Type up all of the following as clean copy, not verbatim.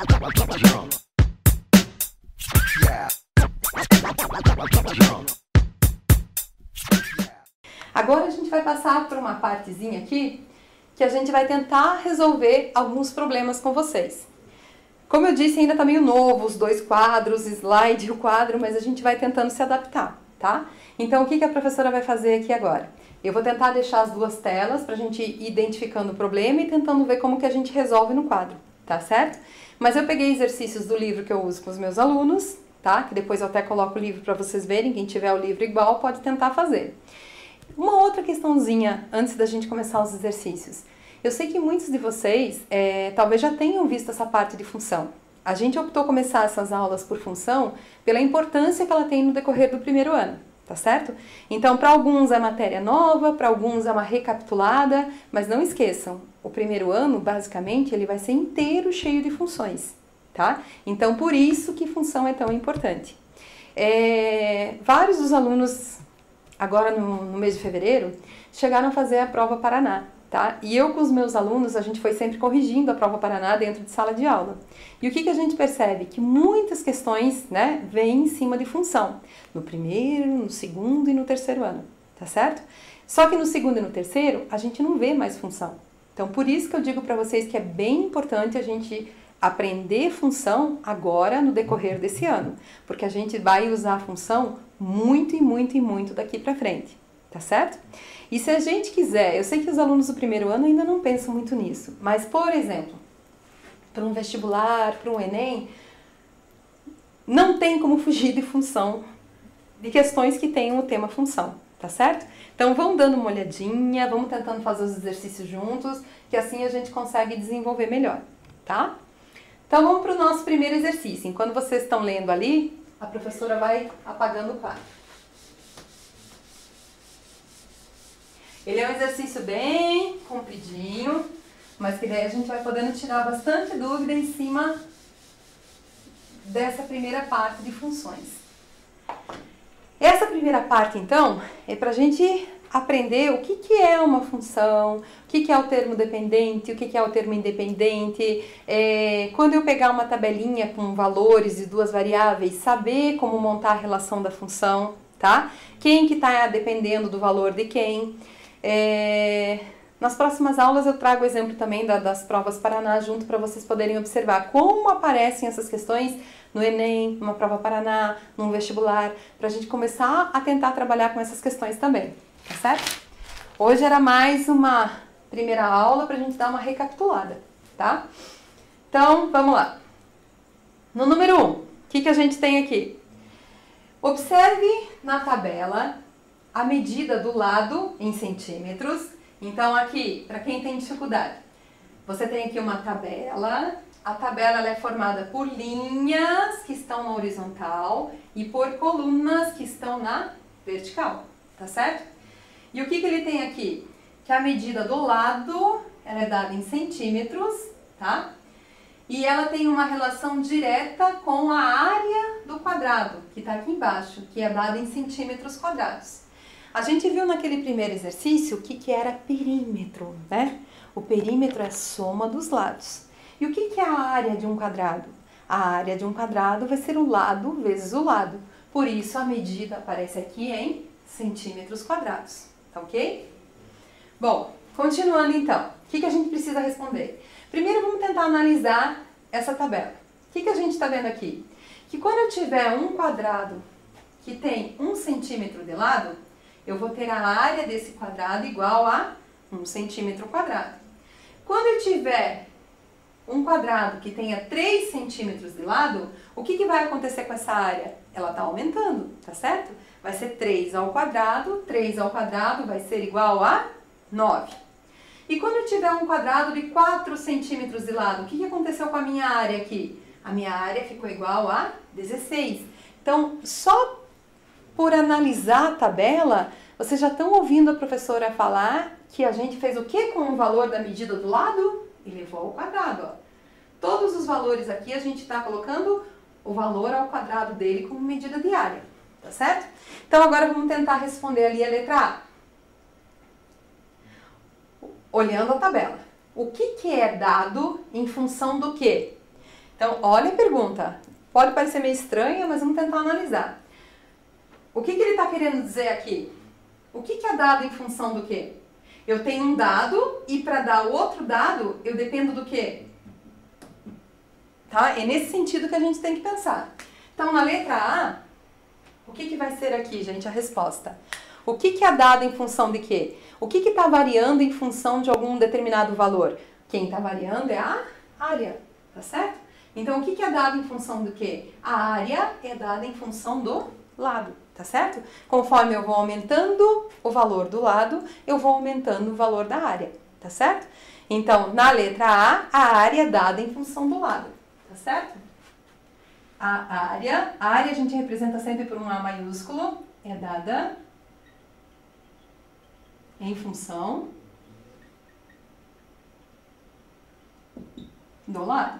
Agora a gente vai passar por uma partezinha aqui que a gente vai tentar resolver alguns problemas com vocês. Como eu disse, ainda tá meio novo os dois quadros, slide e o quadro, mas a gente vai tentando se adaptar, tá? Então o que a professora vai fazer aqui agora? Eu vou tentar deixar as duas telas pra gente ir identificando o problema e tentando ver como que a gente resolve no quadro, tá certo? Mas eu peguei exercícios do livro que eu uso com os meus alunos, tá? Que depois eu até coloco o livro para vocês verem, quem tiver o livro igual pode tentar fazer. Uma outra questãozinha antes da gente começar os exercícios. Eu sei que muitos de vocês talvez já tenham visto essa parte de função. A gente optou começar essas aulas por função pela importância que ela tem no decorrer do primeiro ano, tá certo? Então, para alguns é matéria nova, para alguns é uma recapitulada, mas não esqueçam, o primeiro ano, basicamente, ele vai ser inteiro cheio de funções, tá? Então, por isso que função é tão importante. Vários dos alunos, agora no mês de fevereiro, chegaram a fazer a prova Paraná. Tá? E eu com os meus alunos, a gente foi sempre corrigindo a prova Paraná dentro de sala de aula. E o que a gente percebe? Que muitas questões, né, vêm em cima de função. No primeiro, no segundo e no terceiro ano, tá certo? Só que no segundo e no terceiro, a gente não vê mais função. Então, por isso que eu digo para vocês que é bem importante a gente aprender função agora no decorrer desse ano. Porque a gente vai usar a função muito e muito e muito daqui para frente, tá certo? E se a gente quiser, eu sei que os alunos do primeiro ano ainda não pensam muito nisso, mas, por exemplo, para um vestibular, para um Enem, não tem como fugir de função, de questões que tenham o tema função, tá certo? Então, vão dando uma olhadinha, vamos tentando fazer os exercícios juntos, que assim a gente consegue desenvolver melhor, tá? Então, vamos para o nosso primeiro exercício. Enquanto vocês estão lendo ali, a professora vai apagando o quadro. Ele é um exercício bem compridinho, mas que daí a gente vai podendo tirar bastante dúvida em cima dessa primeira parte de funções. Essa primeira parte, então, é para a gente aprender o que é uma função, o que é o termo dependente, o que é o termo independente. Quando eu pegar uma tabelinha com valores de duas variáveis, saber como montar a relação da função, tá? Quem que está dependendo do valor de quem. Nas próximas aulas eu trago o exemplo também das provas Paraná junto para vocês poderem observar como aparecem essas questões no Enem, numa prova Paraná, num vestibular, para a gente começar a tentar trabalhar com essas questões também, tá certo? Hoje era mais uma primeira aula para a gente dar uma recapitulada, tá? Então, vamos lá. No número 1, o que a gente tem aqui? Observe na tabela a medida do lado em centímetros. Então aqui, para quem tem dificuldade, você tem aqui uma tabela. A tabela ela é formada por linhas que estão na horizontal e por colunas que estão na vertical, tá certo? E o que ele tem aqui? Que a medida do lado, ela é dada em centímetros, tá? E ela tem uma relação direta com a área do quadrado, que está aqui embaixo, que é dada em centímetros quadrados. A gente viu naquele primeiro exercício o que era perímetro, né? O perímetro é a soma dos lados. E o que é a área de um quadrado? A área de um quadrado vai ser o lado vezes o lado. Por isso a medida aparece aqui em centímetros quadrados, tá ok? Bom, continuando então, o que a gente precisa responder? Primeiro vamos tentar analisar essa tabela. O que a gente está vendo aqui? Que quando eu tiver um quadrado que tem 1 centímetro de lado, eu vou ter a área desse quadrado igual a 1 centímetro quadrado. Quando eu tiver um quadrado que tenha 3 centímetros de lado, o que vai acontecer com essa área? Ela está aumentando, tá certo? Vai ser 3 ao quadrado vai ser igual a 9. E quando eu tiver um quadrado de 4 centímetros de lado, o que aconteceu com a minha área aqui? A minha área ficou igual a 16. Então, só por analisar a tabela, vocês já estão ouvindo a professora falar que a gente fez o que com o valor da medida do lado? Elevou ao quadrado, ó. Todos os valores aqui a gente está colocando o valor ao quadrado dele como medida de área, tá certo? Então agora vamos tentar responder ali a letra A. Olhando a tabela. O que é dado em função do quê? Então, olha a pergunta. Pode parecer meio estranha, mas vamos tentar analisar. O que ele está querendo dizer aqui? O que é dado em função do quê? Eu tenho um dado e para dar outro dado, eu dependo do quê? Tá? É nesse sentido que a gente tem que pensar. Então, na letra A, o que vai ser aqui, gente, a resposta? O que é dado em função de quê? O que está variando em função de algum determinado valor? Quem está variando é a área, tá certo? Então, o que é dado em função do quê? A área é dada em função do lado, tá certo? Conforme eu vou aumentando o valor do lado, eu vou aumentando o valor da área, tá certo? Então, na letra A área é dada em função do lado, tá certo? A área a gente representa sempre por um A maiúsculo, é dada em função do lado,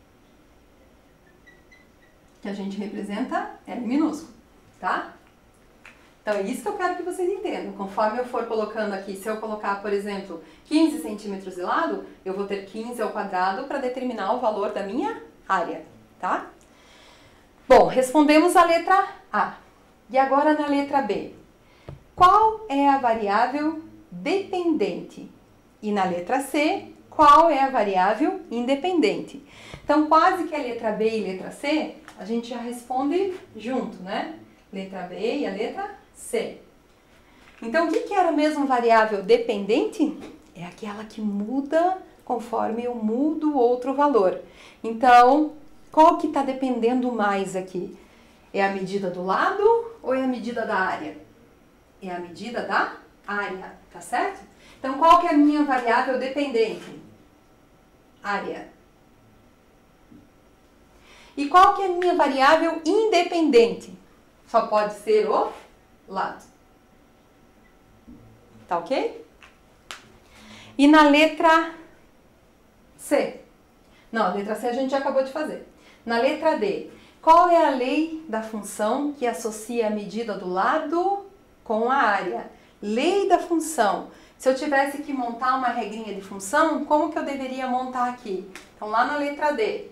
que a gente representa L minúsculo, tá? Então é isso que eu quero que vocês entendam. Conforme eu for colocando aqui, se eu colocar, por exemplo, 15 centímetros de lado, eu vou ter 15 ao quadrado para determinar o valor da minha área, tá? Bom, respondemos a letra A. E agora na letra B. Qual é a variável dependente? E na letra C, qual é a variável independente? Então, quase que a letra B e letra C, a gente já responde junto, né? Letra B e a letra C. Então, o que era mesmo variável dependente? É aquela que muda conforme eu mudo outro valor. Então, qual que está dependendo mais aqui? É a medida do lado ou é a medida da área? É a medida da área, tá certo? Então, qual que é a minha variável dependente? Área. E qual que é a minha variável independente? Só pode ser o lado. Tá ok? E na letra C? Não, a letra C a gente já acabou de fazer. Na letra D, qual é a lei da função que associa a medida do lado com a área? Lei da função. Se eu tivesse que montar uma regrinha de função, como que eu deveria montar aqui? Então, lá na letra D.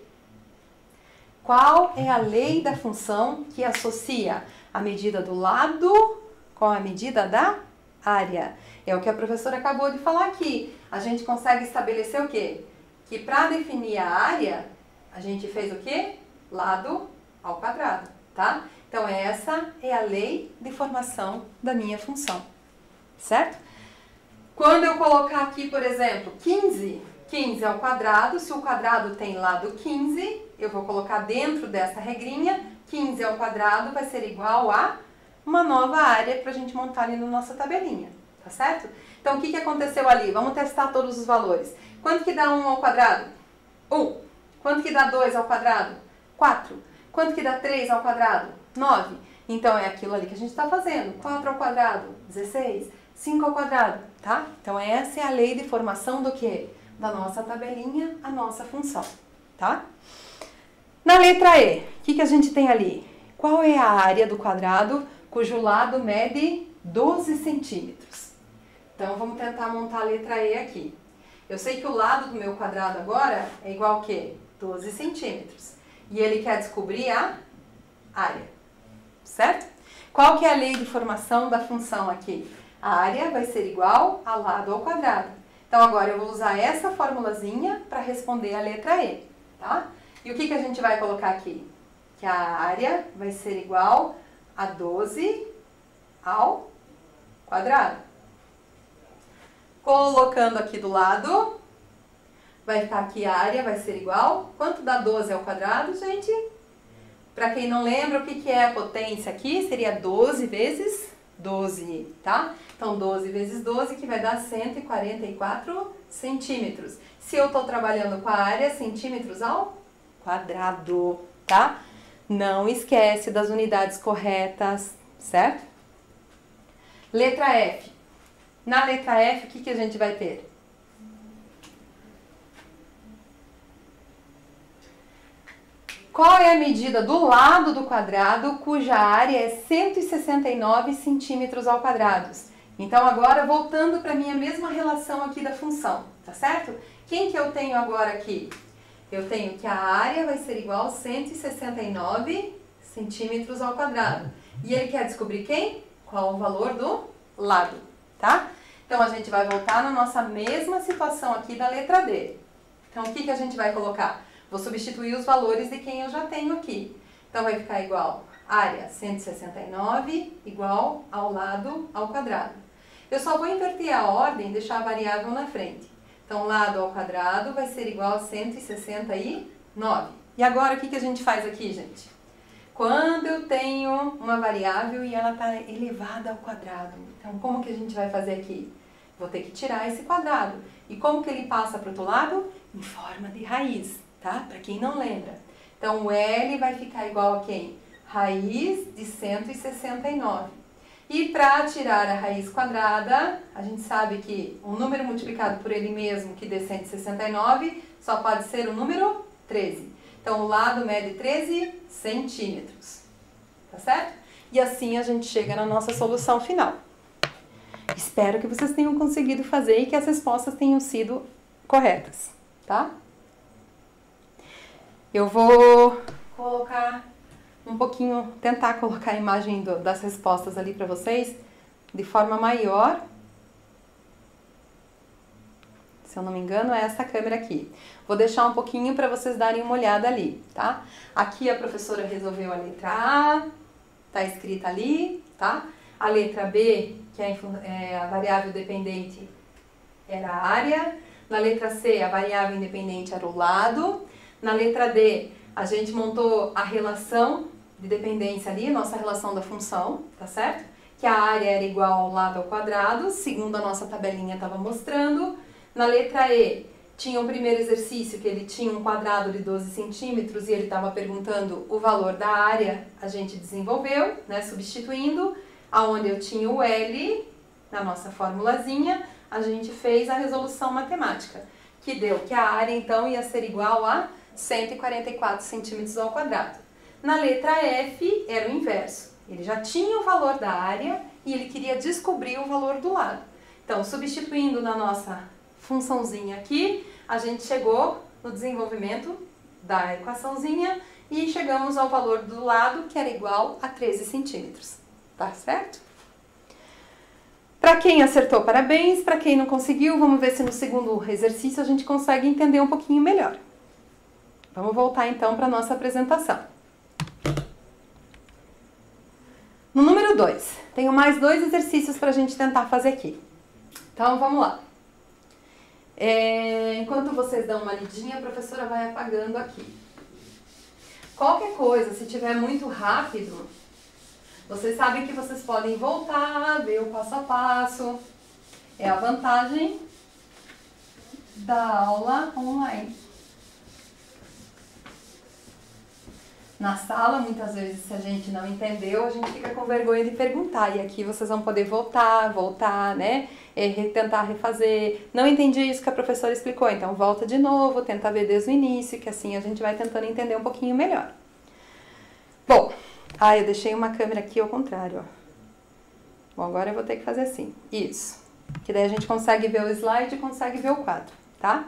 Qual é a lei da função que associa a medida do lado com a medida da área? É o que a professora acabou de falar aqui. A gente consegue estabelecer o quê? Que para definir a área, a gente fez o quê? Lado ao quadrado, tá? Então, essa é a lei de formação da minha função, certo? Quando eu colocar aqui, por exemplo, 15 ao quadrado, se o quadrado tem lado 15, eu vou colocar dentro dessa regrinha, 15 ao quadrado vai ser igual a uma nova área para a gente montar ali na nossa tabelinha, tá certo? Então, o que aconteceu ali? Vamos testar todos os valores. Quanto que dá 1 ao quadrado? 1. Quanto que dá 2 ao quadrado? 4. Quanto que dá 3 ao quadrado? 9. Então, é aquilo ali que a gente está fazendo. 4 ao quadrado, 16. 5 ao quadrado, tá? Então, essa é a lei de formação do quê? Da nossa tabelinha, a nossa função, tá? Na letra E, o que a gente tem ali? Qual é a área do quadrado cujo lado mede 12 centímetros? Então, vamos tentar montar a letra E aqui. Eu sei que o lado do meu quadrado agora é igual a quê? 12 centímetros. E ele quer descobrir a área, certo? Qual que é a lei de formação da função aqui? A área vai ser igual a lado ao quadrado. Então, agora eu vou usar essa formulazinha para responder a letra E, tá? E o que a gente vai colocar aqui? Que a área vai ser igual a 12 ao quadrado. Colocando aqui do lado, vai ficar aqui a área, vai ser igual. Quanto dá 12 ao quadrado, gente? Para quem não lembra, o que é a potência aqui? Seria 12 vezes 12, tá? Então, 12 vezes 12, que vai dar 144 centímetros. Se eu estou trabalhando com a área, centímetros ao quadrado, tá? Não esquece das unidades corretas, certo? Letra F. Na letra F, o que a gente vai ter? Qual é a medida do lado do quadrado cuja área é 169 centímetros ao quadrado? Então, agora, voltando para a minha mesma relação aqui da função, tá certo? Quem que eu tenho agora aqui? Eu tenho que a área vai ser igual a 169 centímetros ao quadrado. E ele quer descobrir quem? Qual o valor do lado, tá? Então, a gente vai voltar na nossa mesma situação aqui da letra D. Então, o que a gente vai colocar? Vou substituir os valores de quem eu já tenho aqui. Então, vai ficar igual área 169 igual ao lado ao quadrado. Eu só vou inverter a ordem e deixar a variável na frente. Então, lado ao quadrado vai ser igual a 169. E agora, o que a gente faz aqui, gente? Quando eu tenho uma variável e ela está elevada ao quadrado, então como que a gente vai fazer aqui? Vou ter que tirar esse quadrado. E como que ele passa para o outro lado? Em forma de raiz, tá? Para quem não lembra. Então, o L vai ficar igual a quem? Raiz de 169. E para tirar a raiz quadrada, a gente sabe que um número multiplicado por ele mesmo, que dê 169, só pode ser o número 13. Então, o lado mede 13 centímetros. Tá certo? E assim a gente chega na nossa solução final. Espero que vocês tenham conseguido fazer e que as respostas tenham sido corretas, tá? Eu vou colocar um pouquinho, tentar colocar a imagem das respostas ali para vocês de forma maior. Se eu não me engano, é essa câmera aqui. Vou deixar um pouquinho para vocês darem uma olhada ali, tá? Aqui a professora resolveu a letra A, tá escrita ali, tá? A letra B, que é a variável dependente, era a área. Na letra C, a variável independente era o lado. Na letra D, a gente montou a relação de dependência ali, nossa relação da função, tá certo? Que a área era igual ao lado ao quadrado, segundo a nossa tabelinha estava mostrando. Na letra E, tinha o primeiro exercício, que ele tinha um quadrado de 12 centímetros e ele estava perguntando o valor da área, a gente desenvolveu, né, substituindo. Aonde eu tinha o L, na nossa formulazinha, a gente fez a resolução matemática, que deu que a área, então, ia ser igual a 144 centímetros ao quadrado. Na letra F, era o inverso. Ele já tinha o valor da área e ele queria descobrir o valor do lado. Então, substituindo na nossa funçãozinha aqui, a gente chegou no desenvolvimento da equaçãozinha e chegamos ao valor do lado, que era igual a 13 centímetros. Tá certo? Para quem acertou, parabéns. Para quem não conseguiu, vamos ver se no segundo exercício a gente consegue entender um pouquinho melhor. Vamos voltar então para a nossa apresentação. No número 2, tenho mais 2 exercícios para a gente tentar fazer aqui. Então, vamos lá. Enquanto vocês dão uma lidinha, a professora vai apagando aqui. Qualquer coisa, se tiver muito rápido, vocês sabem que vocês podem voltar, ver o passo a passo. É a vantagem da aula online. Na sala, muitas vezes, se a gente não entendeu, a gente fica com vergonha de perguntar. E aqui vocês vão poder voltar, né? Tentar refazer. Não entendi isso que a professora explicou, então volta de novo, tenta ver desde o início, que assim a gente vai tentando entender um pouquinho melhor. Bom, eu deixei uma câmera aqui ao contrário, ó. Bom, agora eu vou ter que fazer assim. Isso. Que daí a gente consegue ver o slide e consegue ver o quadro, tá?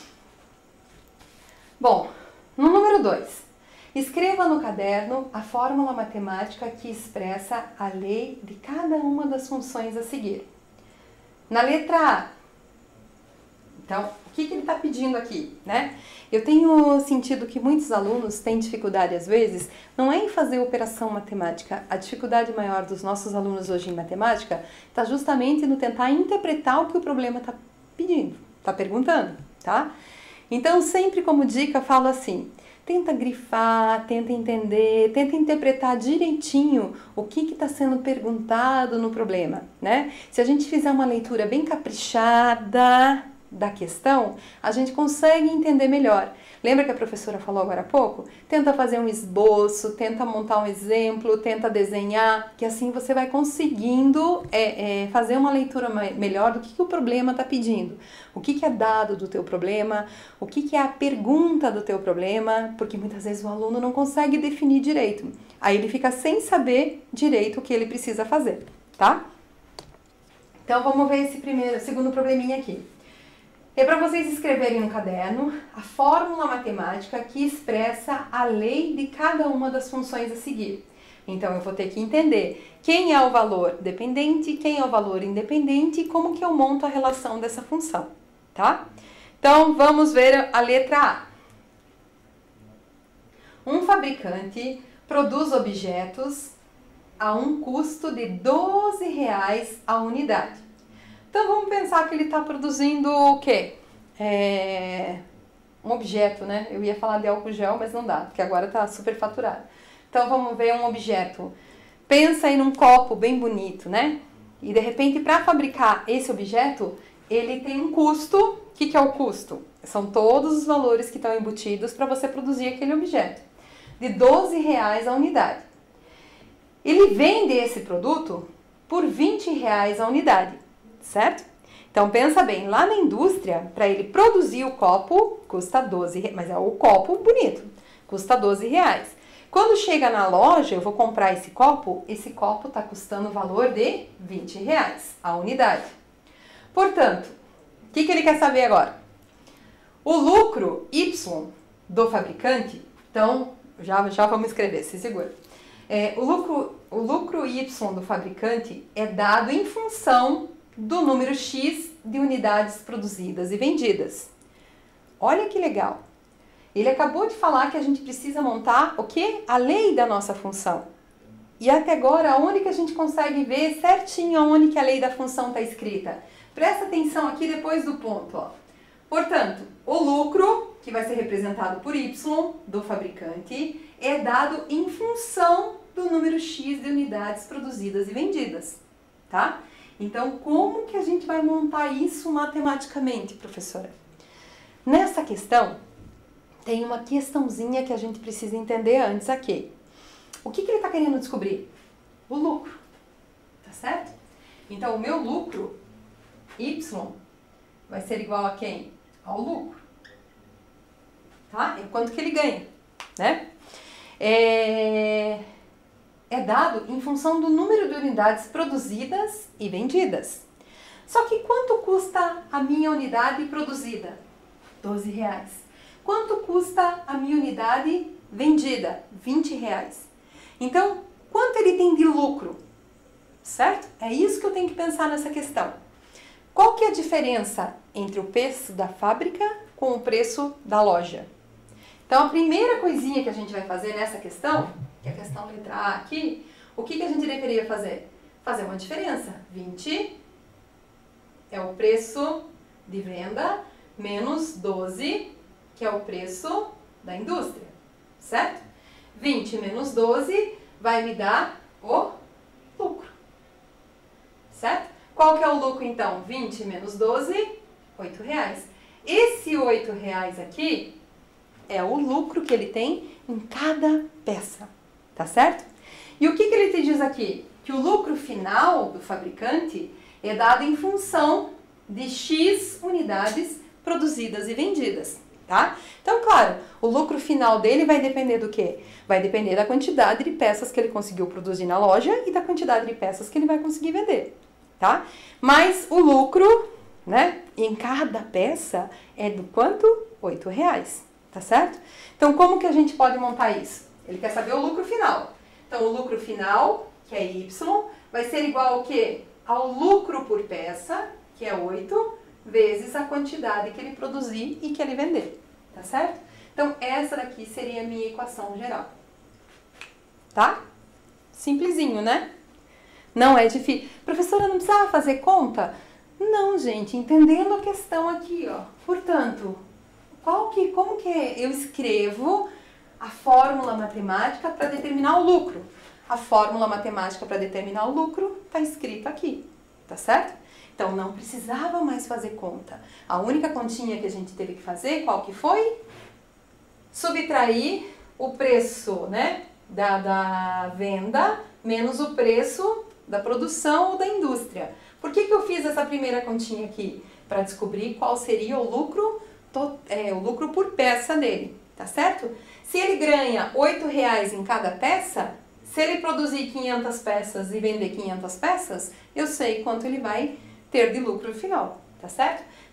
Bom, no número 2. Escreva no caderno a fórmula matemática que expressa a lei de cada uma das funções a seguir. Na letra A, então, o que ele está pedindo aqui, né? Eu tenho sentido que muitos alunos têm dificuldade, às vezes, não é em fazer operação matemática. A dificuldade maior dos nossos alunos hoje em matemática está justamente no tentar interpretar o que o problema está pedindo, está perguntando, tá? Então, sempre como dica, falo assim: tenta grifar, tenta entender, tenta interpretar direitinho o que está sendo perguntado no problema, né? Se a gente fizer uma leitura bem caprichada da questão, a gente consegue entender melhor. Lembra que a professora falou agora há pouco? Tenta fazer um esboço, tenta montar um exemplo, tenta desenhar, que assim você vai conseguindo fazer uma leitura melhor do que o problema está pedindo. O que é dado do teu problema, o que é a pergunta do teu problema, porque muitas vezes o aluno não consegue definir direito. Aí ele fica sem saber direito o que ele precisa fazer, tá? Então vamos ver esse segundo probleminha aqui. É para vocês escreverem no caderno a fórmula matemática que expressa a lei de cada uma das funções a seguir. Então, eu vou ter que entender quem é o valor dependente, quem é o valor independente e como que eu monto a relação dessa função, tá? Então, vamos ver a letra A. Um fabricante produz objetos a um custo de R$12 a unidade. Então, vamos pensar que ele está produzindo o quê? Um objeto, né? Eu ia falar de álcool gel, mas não dá, porque agora está superfaturado. Então, vamos ver um objeto. Pensa aí num copo bem bonito, né? E, de repente, para fabricar esse objeto, ele tem um custo. O que é o custo? São todos os valores que estão embutidos para você produzir aquele objeto. De R$12 a unidade. Ele vende esse produto por R$20 a unidade, certo? Então, pensa bem, lá na indústria, para ele produzir o copo, custa R$12, mas é o copo bonito, custa R$12. Quando chega na loja, eu vou comprar esse copo está custando o valor de R$20 a unidade. Portanto, o que ele quer saber agora? O lucro Y do fabricante, então, já vamos escrever, se segura. O lucro Y do fabricante é dado em função do número X de unidades produzidas e vendidas. Olha que legal! Ele acabou de falar que a gente precisa montar o quê? A lei da nossa função. E até agora, aonde que a gente consegue ver certinho aonde que a lei da função está escrita? Presta atenção aqui depois do ponto, ó. Portanto, o lucro, que vai ser representado por Y, do fabricante, é dado em função do número X de unidades produzidas e vendidas, tá? Então, como que a gente vai montar isso matematicamente, professora? Nessa questão, tem uma questãozinha que a gente precisa entender antes aqui. O que ele está querendo descobrir? O lucro, tá certo? Então, o meu lucro, Y, vai ser igual a quem? Ao lucro, tá? É quanto que ele ganha, né? É dado em função do número de unidades produzidas e vendidas. Só que quanto custa a minha unidade produzida? R$12. Quanto custa a minha unidade vendida? R$20. Então, quanto ele tem de lucro? Certo? É isso que eu tenho que pensar nessa questão. Qual que é a diferença entre o preço da fábrica com o preço da loja? Então, a primeira coisinha que a gente vai fazer nessa questão, que é a questão letra A aqui, o que a gente deveria fazer? Fazer uma diferença. 20 é o preço de venda menos 12, que é o preço da indústria, certo? 20 menos 12 vai me dar o lucro, certo? Qual que é o lucro, então? 20 menos 12, R$8. Esse R$8 aqui é o lucro que ele tem em cada peça, tá certo? E o que ele te diz aqui? Que o lucro final do fabricante é dado em função de X unidades produzidas e vendidas, tá? Então, claro, o lucro final dele vai depender do quê? Vai depender da quantidade de peças que ele conseguiu produzir na loja e da quantidade de peças que ele vai conseguir vender, tá? Mas o lucro, né, em cada peça é do quanto? R$8, tá certo? Então, como que a gente pode montar isso? Ele quer saber o lucro final. Então, o lucro final, que é Y, vai ser igual ao quê? Ao lucro por peça, que é 8, vezes a quantidade que ele produzir e que ele vender, tá certo? Então, essa daqui seria a minha equação geral, tá? Simplesinho, né? Não é difícil. Professora, não precisava fazer conta? Não, gente, entendendo a questão aqui, ó. Portanto, como que eu escrevo a fórmula matemática para determinar o lucro? A fórmula matemática para determinar o lucro está escrita aqui, tá certo? Então, não precisava mais fazer conta. A única continha que a gente teve que fazer, qual que foi? Subtrair o preço, né, da venda menos o preço da produção ou da indústria. Por que eu fiz essa primeira continha aqui? Para descobrir qual seria o lucro por peça dele, tá certo? Se ele ganha R$8 em cada peça, se ele produzir 500 peças e vender 500 peças, eu sei quanto ele vai ter de lucro final, tá certo?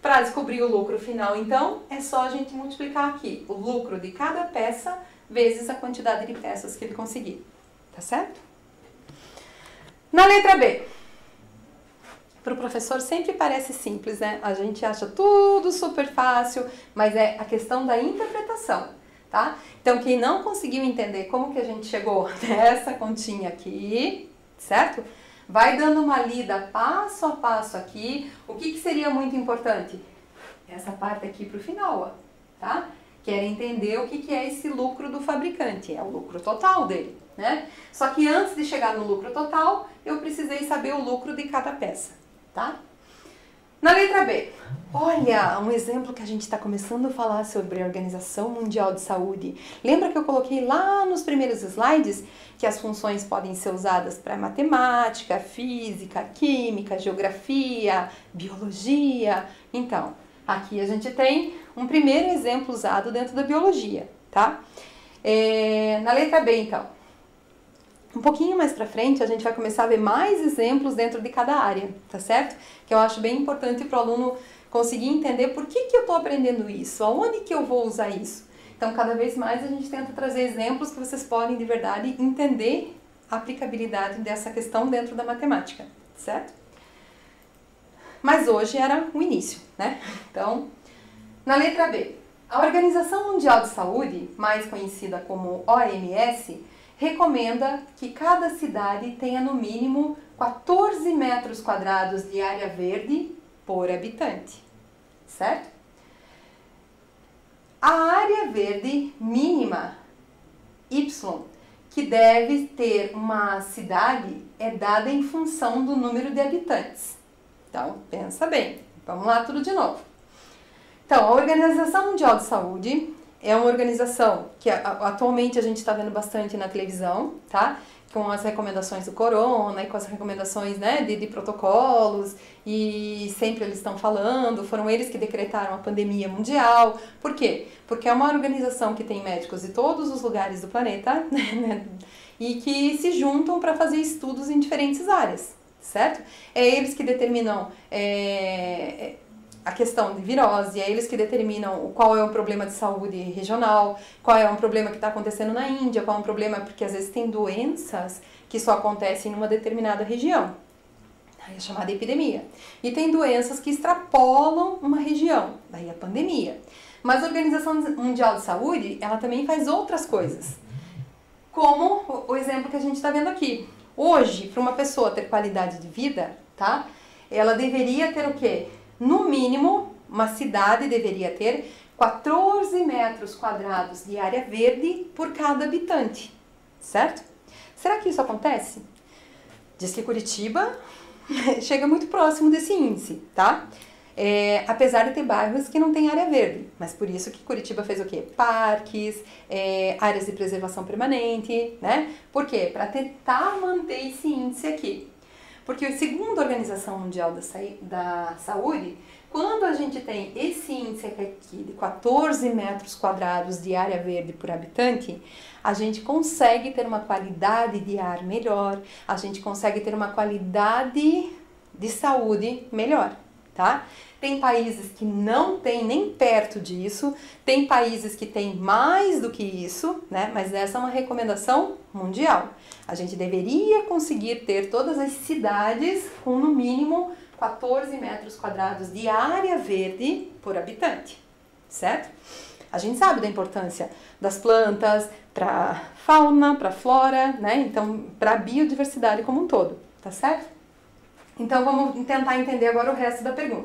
Para descobrir o lucro final, então, é só a gente multiplicar aqui o lucro de cada peça vezes a quantidade de peças que ele conseguir. Tá certo? Na letra B. Para o professor sempre parece simples, né? A gente acha tudo super fácil, mas é a questão da interpretação, tá? Então, quem não conseguiu entender como que a gente chegou nessa continha aqui, certo? Vai dando uma lida passo a passo aqui. O que seria muito importante? Essa parte aqui para o final, ó, tá? Quer entender o que é esse lucro do fabricante, é o lucro total dele, né? Só que antes de chegar no lucro total, eu precisei saber o lucro de cada peça, tá? Na letra B, olha, um exemplo que a gente está começando a falar sobre a Organização Mundial de Saúde. Lembra que eu coloquei lá nos primeiros slides que as funções podem ser usadas para matemática, física, química, geografia, biologia? Então, aqui a gente tem um primeiro exemplo usado dentro da biologia, tá? Na letra B, então, um pouquinho mais pra frente a gente vai começar a ver mais exemplos dentro de cada área, tá certo? Que eu acho bem importante para o aluno conseguir entender por que eu estou aprendendo isso, aonde que eu vou usar isso. Então, cada vez mais a gente tenta trazer exemplos que vocês podem, de verdade, entender a aplicabilidade dessa questão dentro da matemática, certo? Mas hoje era o início, né? Então, na letra B, a Organização Mundial de Saúde, mais conhecida como OMS, recomenda que cada cidade tenha no mínimo 14 metros quadrados de área verde por habitante, certo? A área verde mínima, Y, que deve ter uma cidade, é dada em função do número de habitantes. Então, pensa bem. Vamos lá tudo de novo. Então, a Organização Mundial de Saúde é uma organização que atualmente a gente está vendo bastante na televisão, tá? Com as recomendações do corona e com as recomendações, né, de protocolos, e sempre eles estão falando, foram eles que decretaram a pandemia mundial. Por quê? Porque é uma organização que tem médicos de todos os lugares do planeta, né, e que se juntam para fazer estudos em diferentes áreas, certo? É eles que determinam a questão de virose, é eles que determinam qual é o problema de saúde regional, qual é um problema que está acontecendo na Índia, qual é um problema, porque às vezes tem doenças que só acontecem em uma determinada região, aí é chamada epidemia, e tem doenças que extrapolam uma região, daí a pandemia. Mas a Organização Mundial de Saúde, ela também faz outras coisas, como o exemplo que a gente está vendo aqui. Hoje, para uma pessoa ter qualidade de vida, tá? Ela deveria ter o quê? No mínimo, uma cidade deveria ter 14 metros quadrados de área verde por cada habitante, certo? Será que isso acontece? Diz que Curitiba chega muito próximo desse índice, tá? Apesar de ter bairros que não tem área verde, mas por isso que Curitiba fez o quê? Parques, áreas de preservação permanente, né? Por quê? Para tentar manter esse índice aqui. Porque segundo a Organização Mundial da Saúde, quando a gente tem esse índice aqui de 14 metros quadrados de área verde por habitante, a gente consegue ter uma qualidade de ar melhor, a gente consegue ter uma qualidade de saúde melhor, tá? Tem países que não tem nem perto disso, tem países que tem mais do que isso, né? Mas essa é uma recomendação mundial. A gente deveria conseguir ter todas as cidades com no mínimo 14 metros quadrados de área verde por habitante, certo? A gente sabe da importância das plantas para fauna, para flora, né? Então, para a biodiversidade como um todo, tá certo? Então, vamos tentar entender agora o resto da pergunta.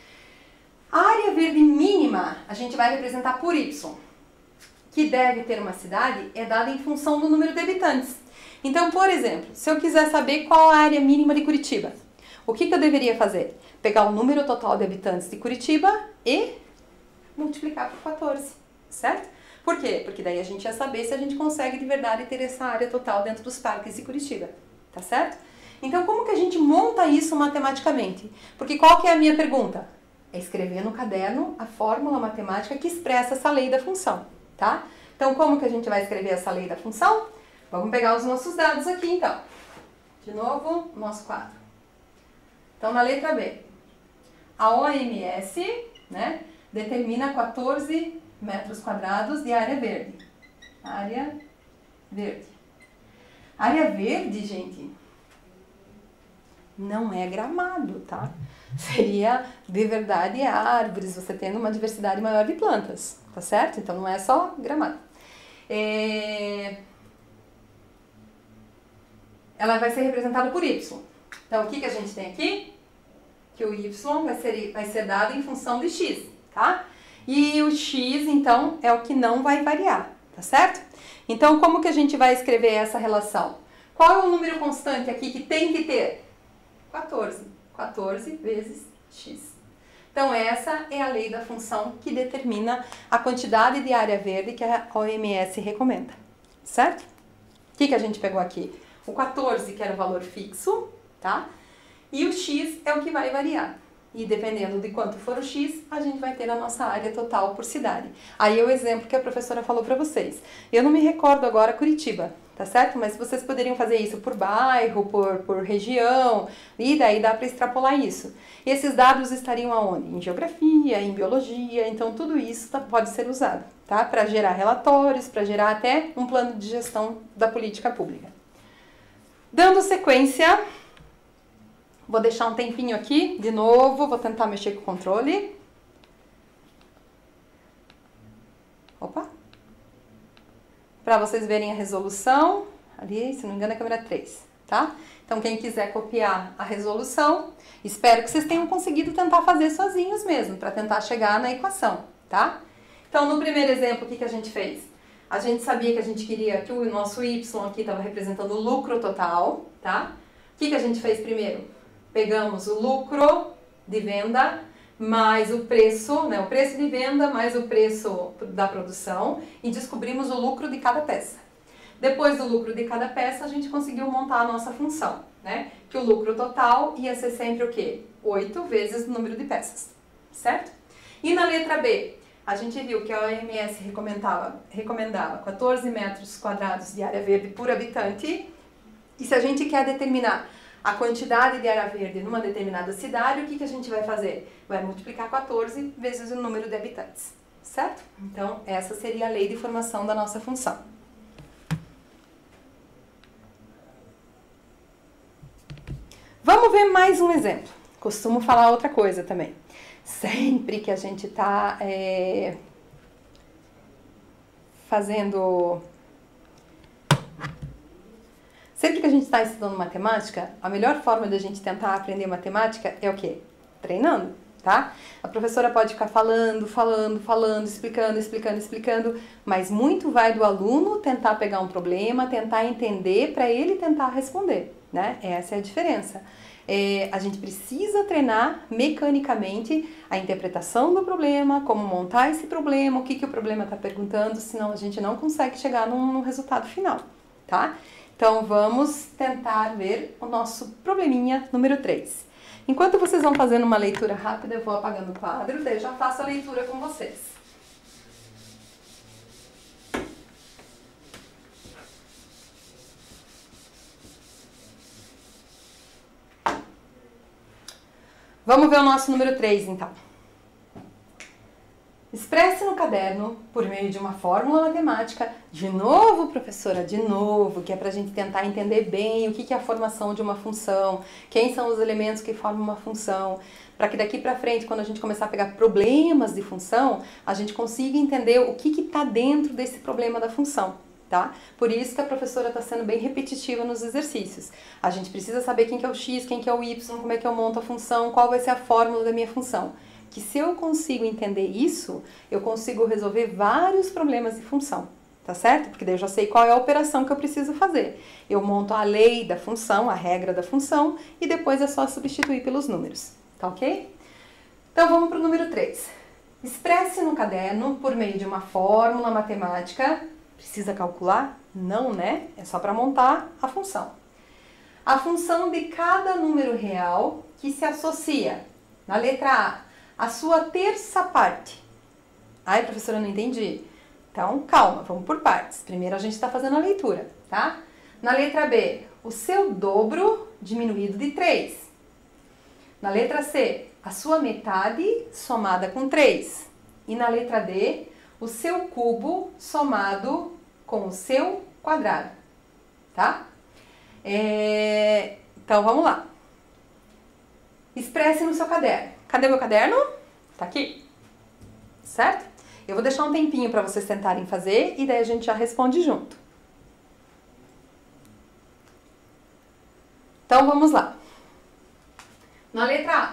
A área verde mínima a gente vai representar por Y, que deve ter uma cidade, é dada em função do número de habitantes. Então, por exemplo, se eu quiser saber qual a área mínima de Curitiba, o que eu deveria fazer? Pegar o número total de habitantes de Curitiba e multiplicar por 14, certo? Por quê? Porque daí a gente ia saber se a gente consegue de verdade ter essa área total dentro dos parques de Curitiba, tá certo? Então, como que a gente monta isso matematicamente? Porque qual que é a minha pergunta? É escrever no caderno a fórmula matemática que expressa essa lei da função, tá? Então, como que a gente vai escrever essa lei da função? Vamos pegar os nossos dados aqui, então. De novo, nosso quadro. Então, na letra B, a OMS, né, determina 14 metros quadrados de área verde. Área verde. Área verde, gente, não é gramado, tá? Seria, de verdade, árvores, você tendo uma diversidade maior de plantas, tá certo? Então não é só gramado. Ela vai ser representada por Y. Então o que a gente tem aqui? Que o Y vai ser dado em função de X, tá? E o X, então, é o que não vai variar, tá certo? Então, como que a gente vai escrever essa relação? Qual é o número constante aqui que tem que ter? 14. 14 vezes X. Então, essa é a lei da função que determina a quantidade de área verde que a OMS recomenda, certo? O que a gente pegou aqui? O 14, que era o valor fixo, tá? E o X é o que vai variar. E dependendo de quanto for o X, a gente vai ter a nossa área total por cidade. Aí é o exemplo que a professora falou para vocês. Eu não me recordo agora Curitiba, tá certo? Mas vocês poderiam fazer isso por bairro, por região, e daí dá para extrapolar isso. E esses dados estariam aonde? Em geografia, em biologia, então tudo isso pode ser usado, tá? Para gerar relatórios, para gerar até um plano de gestão da política pública. Dando sequência, vou deixar um tempinho aqui, de novo, vou tentar mexer com o controle. Opa! Para vocês verem a resolução, ali, se não me engano, é a câmera 3, tá? Então, quem quiser copiar a resolução, espero que vocês tenham conseguido tentar fazer sozinhos mesmo, para tentar chegar na equação, tá? Então, no primeiro exemplo, o que a gente fez? A gente sabia que a gente queria que o nosso Y aqui estava representando o lucro total, tá? O que a gente fez primeiro? Pegamos o lucro de venda mais o preço, né? O preço de venda mais o preço da produção e descobrimos o lucro de cada peça. Depois do lucro de cada peça, a gente conseguiu montar a nossa função, né? Que o lucro total ia ser sempre o quê? 8 vezes o número de peças, certo? E na letra B, a gente viu que a OMS recomendava 14 metros quadrados de área verde por habitante. E se a gente quer determinar a quantidade de área verde numa determinada cidade, o que a gente vai fazer? Vai multiplicar 14 vezes o número de habitantes, certo? Então, essa seria a lei de formação da nossa função. Vamos ver mais um exemplo. Costumo falar outra coisa também. Sempre que a gente está Sempre que a gente está estudando matemática, a melhor forma de a gente tentar aprender matemática é o quê? Treinando, tá? A professora pode ficar falando, explicando, mas muito vai do aluno tentar pegar um problema, tentar entender para ele tentar responder, né? Essa é a diferença. A gente precisa treinar mecanicamente a interpretação do problema, como montar esse problema, o que o problema está perguntando, senão a gente não consegue chegar num resultado final, tá? Então, vamos tentar ver o nosso probleminha número 3. Enquanto vocês vão fazendo uma leitura rápida, eu vou apagando o quadro, daí eu já faço a leitura com vocês. Vamos ver o nosso número 3, então. Expresse no caderno, por meio de uma fórmula matemática, de novo, professora, de novo, que é para a gente tentar entender bem o que é a formação de uma função, quem são os elementos que formam uma função, para que daqui para frente, quando a gente começar a pegar problemas de função, a gente consiga entender o que está dentro desse problema da função, tá? Por isso que a professora está sendo bem repetitiva nos exercícios. A gente precisa saber quem que é o x, quem que é o y, como é que eu monto a função, qual vai ser a fórmula da minha função. Que se eu consigo entender isso, eu consigo resolver vários problemas de função, tá certo? Porque daí eu já sei qual é a operação que eu preciso fazer. Eu monto a lei da função, a regra da função, e depois é só substituir pelos números, tá ok? Então vamos para o número 3. Expresse no caderno, por meio de uma fórmula matemática. Precisa calcular? Não, né? É só para montar a função. A função de cada número real que se associa, na letra A sua terça parte. Ai, professora, eu não entendi. Então, calma, vamos por partes. Primeiro a gente está fazendo a leitura, tá? Na letra B, o seu dobro diminuído de 3. Na letra C, a sua metade somada com 3. E na letra D, o seu cubo somado com o seu quadrado, tá? Então, vamos lá. Expresse no seu caderno. Cadê meu caderno? Tá aqui, certo? Eu vou deixar um tempinho para vocês tentarem fazer e daí a gente já responde junto. Então, vamos lá. Na letra A.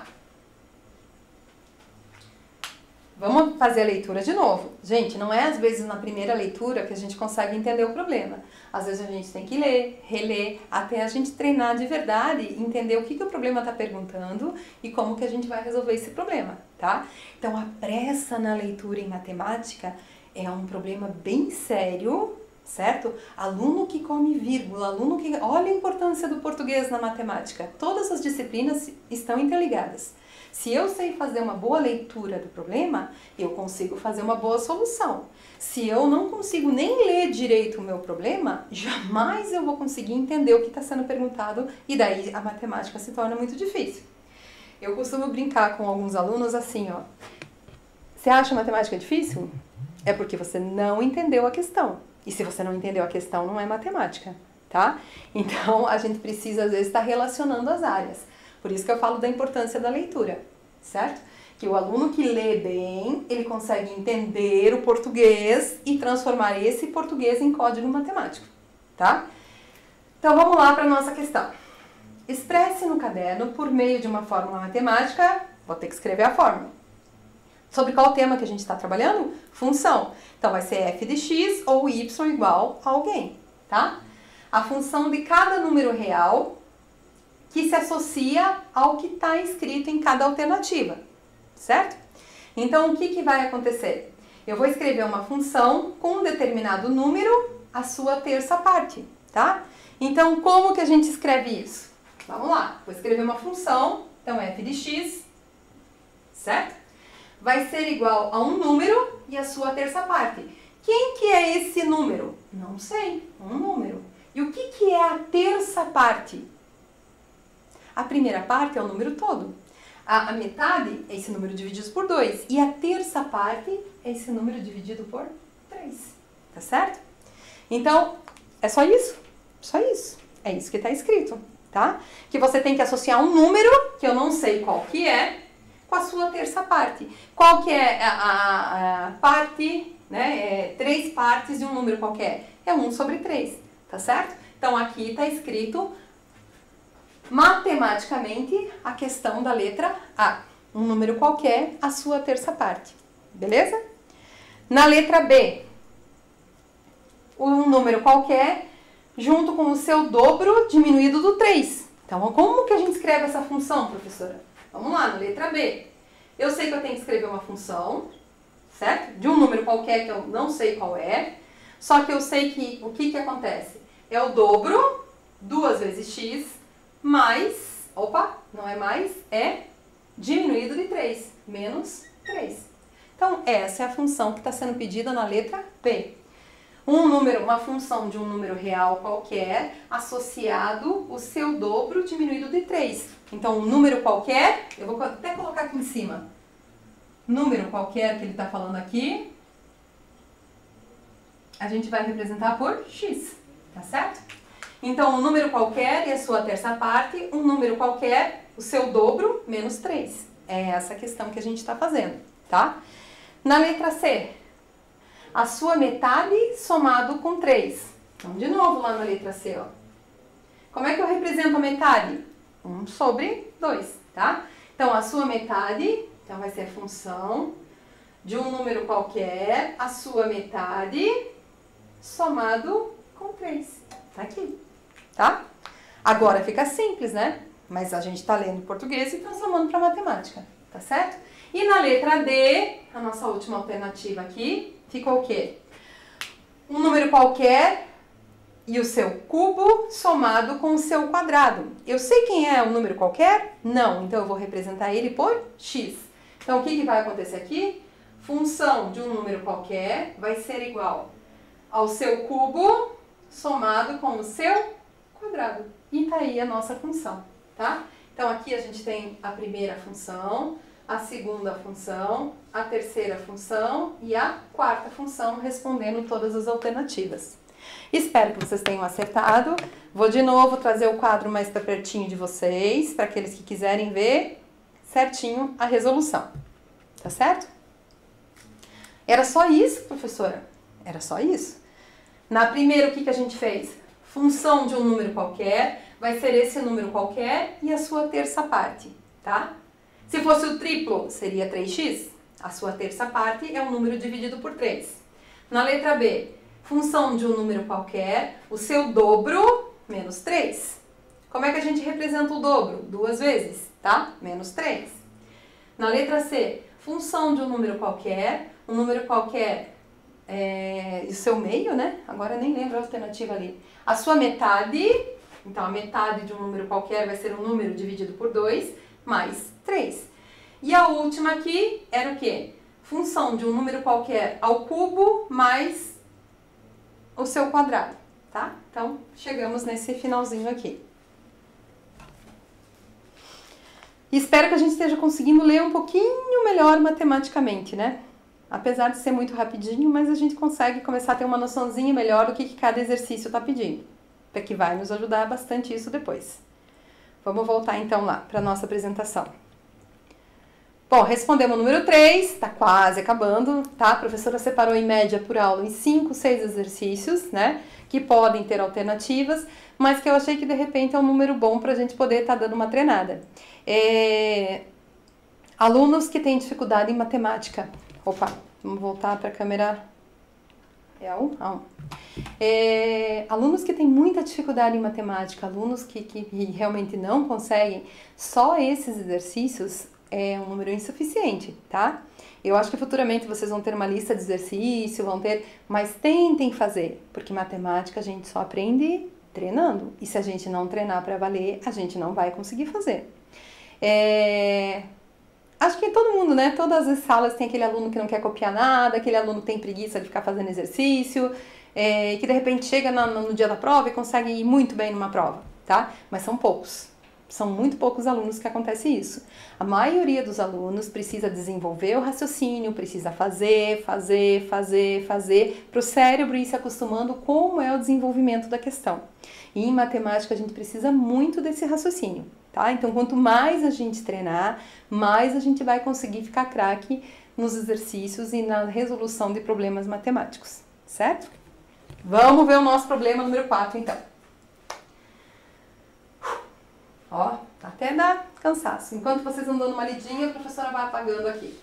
Vamos fazer a leitura de novo. Gente, não é às vezes na primeira leitura que a gente consegue entender o problema. Às vezes a gente tem que ler, reler, até a gente treinar de verdade, entender o que o problema está perguntando e como que a gente vai resolver esse problema, tá? Então, a pressa na leitura em matemática é um problema bem sério, certo? Aluno que come vírgula, aluno que... Olha a importância do português na matemática. Todas as disciplinas estão interligadas. Se eu sei fazer uma boa leitura do problema, eu consigo fazer uma boa solução. Se eu não consigo nem ler direito o meu problema, jamais eu vou conseguir entender o que está sendo perguntado e daí a matemática se torna muito difícil. Eu costumo brincar com alguns alunos assim, ó. Você acha matemática difícil? É porque você não entendeu a questão. E se você não entendeu a questão, não é matemática, tá? Então, a gente precisa, às vezes, estar relacionando as áreas. Por isso que eu falo da importância da leitura, certo? Que o aluno que lê bem, ele consegue entender o português e transformar esse português em código matemático, tá? Então, vamos lá para a nossa questão. Expresse no caderno, por meio de uma fórmula matemática, vou ter que escrever a fórmula. Sobre qual tema que a gente está trabalhando? Função. Então, vai ser f de x ou y igual a alguém, tá? A função de cada número real que se associa ao que está escrito em cada alternativa, certo? Então, o que vai acontecer? Eu vou escrever uma função com um determinado número, a sua terça parte, tá? Então, como que a gente escreve isso? Vamos lá, vou escrever uma função, então f de x, certo? Vai ser igual a um número e a sua terça parte. Quem que é esse número? Não sei, um número. E o que é a terça parte? A primeira parte é o número todo. A metade é esse número dividido por 2. E a terça parte é esse número dividido por 3. Tá certo? Então, é só isso. Só isso. É isso que está escrito, tá? Que você tem que associar um número, que eu não sei qual que é, com a sua terça parte. Qual que é a parte, né? 3 partes de um número qualquer. É 1 sobre 3, tá certo? Então, aqui está escrito matematicamente a questão da letra A. Um número qualquer, a sua terça parte. Beleza? Na letra B, um número qualquer junto com o seu dobro diminuído do 3. Então, como que a gente escreve essa função, professora? Vamos lá, na letra B. Eu sei que eu tenho que escrever uma função, certo? De um número qualquer que eu não sei qual é. Só que eu sei que o que acontece? É o dobro, 2 vezes x, mais, opa, não é mais, é diminuído de 3, menos 3. Então, essa é a função que está sendo pedida na letra B. Um número, uma função de um número real qualquer, associado o seu dobro diminuído de 3. Então, um número qualquer, eu vou até colocar aqui em cima. Número qualquer que ele está falando aqui, a gente vai representar por x, tá certo? Então, um número qualquer e a sua terça parte, um número qualquer, o seu dobro, menos 3. É essa questão que a gente está fazendo, tá? Na letra C, a sua metade somado com 3. Então, de novo lá na letra C, ó. Como é que eu represento a metade? 1 sobre 2, tá? Então, a sua metade, então vai ser a função de um número qualquer, a sua metade somado com 3. Tá aqui. Tá? Agora fica simples, né? Mas a gente está lendo português e transformando para matemática, tá certo? E na letra D, a nossa última alternativa aqui, ficou o quê? Um número qualquer e o seu cubo somado com o seu quadrado. Eu sei quem é um número qualquer? Não, então eu vou representar ele por x. Então o que vai acontecer aqui? Função de um número qualquer vai ser igual ao seu cubo somado com o seu quadrado. E tá aí a nossa função, tá? Então, aqui a gente tem a primeira função, a segunda função, a terceira função e a quarta função, respondendo todas as alternativas. Espero que vocês tenham acertado. Vou de novo trazer o quadro mais para pertinho de vocês, para aqueles que quiserem ver certinho a resolução. Tá certo? Era só isso, professora? Era só isso. Na primeira, o que a gente fez? Função de um número qualquer, vai ser esse número qualquer e a sua terça parte, tá? Se fosse o triplo, seria 3x. A sua terça parte é um número dividido por 3. Na letra B, função de um número qualquer, o seu dobro, menos 3. Como é que a gente representa o dobro? 2 vezes, tá? Menos 3. Na letra C, função de um número qualquer e o seu meio, né? Agora eu nem lembro a alternativa ali. A sua metade, então a metade de um número qualquer vai ser um número dividido por 2, mais 3. E a última aqui era o quê? Função de um número qualquer ao cubo mais o seu quadrado, tá? Então, chegamos nesse finalzinho aqui. Espero que a gente esteja conseguindo ler um pouquinho melhor matematicamente, né? Apesar de ser muito rapidinho, mas a gente consegue começar a ter uma noçãozinha melhor do que cada exercício está pedindo, porque vai nos ajudar bastante isso depois. Vamos voltar então lá para a nossa apresentação. Bom, respondemos o número 3, está quase acabando, tá? A professora separou em média por aula em 5, 6 exercícios, né? Que podem ter alternativas, mas que eu achei que de repente é um número bom para a gente poder estar dando uma treinada. Alunos que têm dificuldade em matemática. Opa, vamos voltar para a câmera. É A1? A1. Alunos que têm muita dificuldade em matemática, alunos que realmente não conseguem, só esses exercícios é um número insuficiente, tá? Eu acho que futuramente vocês vão ter uma lista de exercícios, mas tentem fazer, porque matemática a gente só aprende treinando. E se a gente não treinar para valer, a gente não vai conseguir fazer. Acho que todo mundo, né? Todas as salas tem aquele aluno que não quer copiar nada, aquele aluno que tem preguiça de ficar fazendo exercício, que de repente chega no dia da prova e consegue ir muito bem numa prova, tá? Mas são poucos. São muito poucos alunos que acontece isso. A maioria dos alunos precisa desenvolver o raciocínio, precisa fazer, para o cérebro ir se acostumando como é o desenvolvimento da questão. E em matemática a gente precisa muito desse raciocínio, tá? Então quanto mais a gente treinar, mais a gente vai conseguir ficar craque nos exercícios e na resolução de problemas matemáticos, certo? Vamos ver o nosso problema número 4 então. Ó, até dá cansaço. Enquanto vocês vão dando uma lidinha, a professora vai apagando aqui.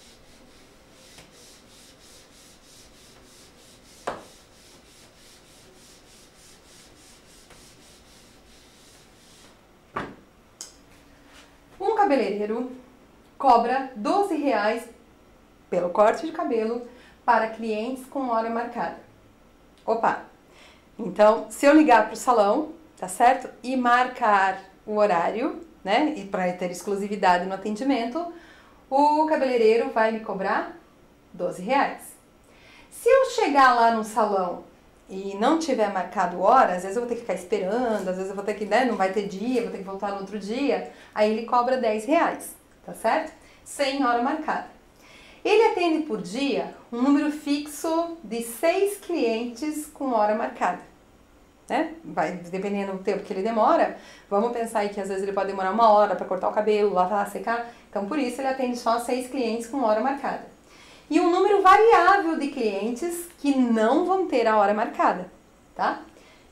Um cabeleireiro cobra R$12 pelo corte de cabelo para clientes com hora marcada. Opa! Então, se eu ligar para o salão, tá certo? E marcar o horário, né? E para ter exclusividade no atendimento, o cabeleireiro vai me cobrar R$12. Se eu chegar lá no salão e não tiver marcado hora, às vezes eu vou ter que ficar esperando, às vezes eu vou ter que, né? Não vai ter dia, vou ter que voltar no outro dia, aí ele cobra R$10, tá certo? Sem hora marcada. Ele atende por dia um número fixo de 6 clientes com hora marcada. Né? Vai, dependendo do tempo que ele demora, vamos pensar aí que às vezes ele pode demorar 1 hora para cortar o cabelo, lavar, secar. Então, por isso, ele atende só 6 clientes com hora marcada. E um número variável de clientes que não vão ter a hora marcada, tá?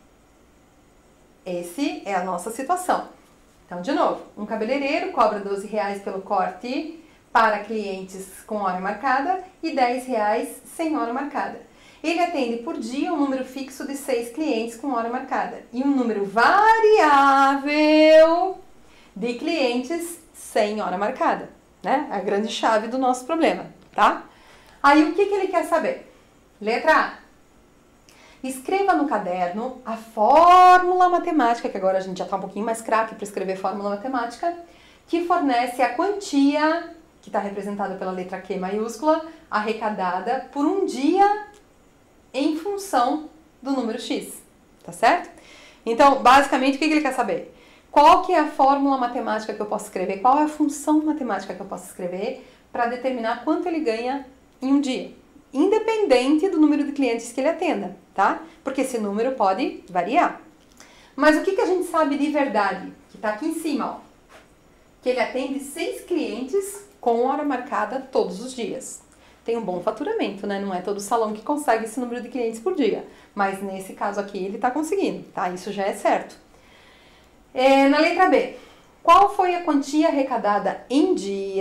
Essa é a nossa situação. Então, de novo, um cabeleireiro cobra R$12 pelo corte para clientes com hora marcada e R$10 sem hora marcada. Ele atende por dia um número fixo de 6 clientes com hora marcada e um número variável de clientes sem hora marcada, né? A grande chave do nosso problema, tá? Aí o que ele quer saber? Letra A. Escreva no caderno a fórmula matemática, que agora a gente já está um pouquinho mais craque para escrever fórmula matemática, que fornece a quantia, que está representada pela letra Q maiúscula, arrecadada por um dia em função do número X, tá certo? Então, basicamente, o que ele quer saber? qual que é a fórmula matemática que eu posso escrever, qual é a função matemática que eu posso escrever para determinar quanto ele ganha em um dia, independente do número de clientes que ele atenda, tá? Porque esse número pode variar. Mas o que a gente sabe de verdade? Que está aqui em cima, ó. Que ele atende 6 clientes com hora marcada todos os dias. Tem um bom faturamento, né? Não é todo salão que consegue esse número de clientes por dia. Mas nesse caso aqui ele está conseguindo, tá? Isso já é certo. Na letra B, qual foi a quantia arrecadada em